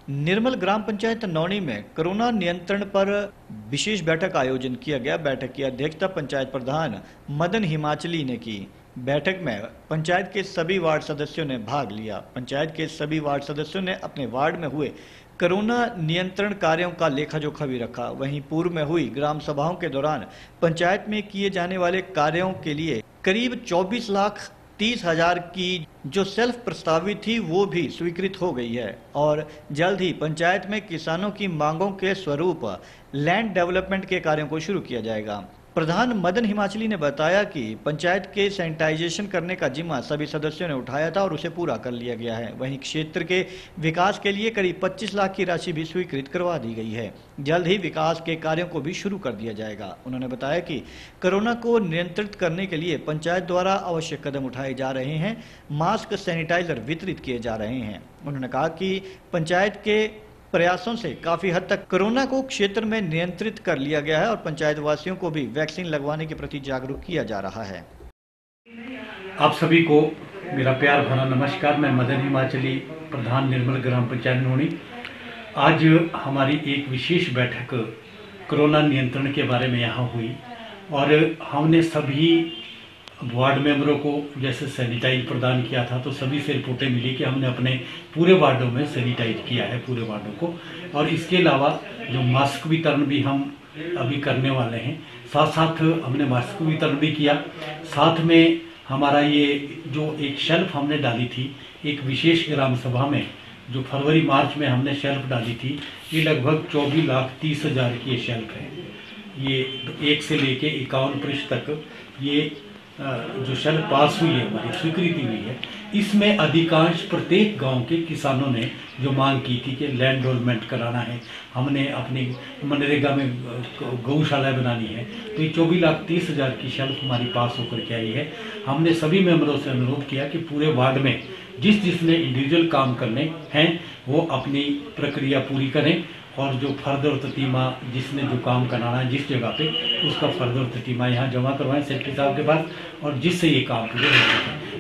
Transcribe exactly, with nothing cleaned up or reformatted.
निर्मल ग्राम पंचायत नौणी में कोरोना नियंत्रण पर विशेष बैठक आयोजन किया गया। बैठक की अध्यक्षता पंचायत प्रधान मदन हिमाचली ने की। बैठक में पंचायत के सभी वार्ड सदस्यों ने भाग लिया। पंचायत के सभी वार्ड सदस्यों ने अपने वार्ड में हुए कोरोना नियंत्रण कार्यों का लेखा जोखा भी रखा। वहीं पूर्व में हुई ग्राम सभाओं के दौरान पंचायत में किए जाने वाले कार्यों के लिए करीब चौबीस लाख तीस हजार की जो सेल्फ प्रस्तावित थी वो भी स्वीकृत हो गई है और जल्द ही पंचायत में किसानों की मांगों के स्वरूप लैंड डेवलपमेंट के कार्यों को शुरू किया जाएगा। प्रधान मदन हिमाचली ने बताया कि पंचायत के सैनिटाइजेशन करने का जिम्मा सभी सदस्यों ने उठाया था और उसे पूरा कर लिया गया है। वहीं क्षेत्र के विकास के लिए करीब पच्चीस लाख की राशि भी स्वीकृत करवा दी गई है। जल्द ही विकास के कार्यों को भी शुरू कर दिया जाएगा। उन्होंने बताया कि कोरोना को नियंत्रित करने के लिए पंचायत द्वारा आवश्यक कदम उठाए जा रहे हैं। मास्क, सैनिटाइजर वितरित किए जा रहे हैं। उन्होंने कहा कि पंचायत के प्रयासों से काफी हद तक कोरोना को क्षेत्र में नियंत्रित कर लिया गया है और पंचायत वासियों को भी वैक्सीन लगवाने के प्रति जागरूक किया जा रहा है। आप सभी को मेरा प्यार भरा नमस्कार। मैं मदन हिमाचली, प्रधान निर्मल ग्राम पंचायत नौणी। आज हमारी एक विशेष बैठक कोरोना नियंत्रण के बारे में यहाँ हुई और हमने सभी वार्ड मेंबरों को जैसे सैनिटाइज प्रदान किया था, तो सभी से रिपोर्टें मिली कि हमने अपने पूरे वार्डों में सैनिटाइज किया है पूरे वार्डों को। और इसके अलावा जो मास्क वितरण भी हम अभी करने वाले हैं, साथ साथ हमने मास्क वितरण भी किया। साथ में हमारा ये जो एक शेल्फ हमने डाली थी एक विशेष ग्राम सभा में, जो फरवरी मार्च में हमने शेल्फ डाली थी, ये लगभग चौबीस लाख तीस हजार की ये शेल्फ है। ये एक से लेके इक्यावन पृष्ठ तक ये जो शेल्फ पास हुई है, हमारी स्वीकृति हुई है। इसमें अधिकांश प्रत्येक गांव के किसानों ने जो मांग की थी कि लैंड डेवलपमेंट कराना है, हमने अपनी मनरेगा में गौशाला बनानी है, तो ये चौबीस लाख तीस हजार की शेल्फ हमारी पास होकर के आई है। हमने सभी मेंबरों से अनुरोध किया कि पूरे वार्ड में जिस जिसने इंडिविजुअल काम करने हैं वो अपनी प्रक्रिया पूरी करें और जो फर्द और ततीमा जिसने जो काम कराना है जिस जगह पे, उसका फर्द और ततीमा यहाँ जमा करवाएं सेक्रेटरी साहब के पास, और जिससे ये काम पूरे हो सके।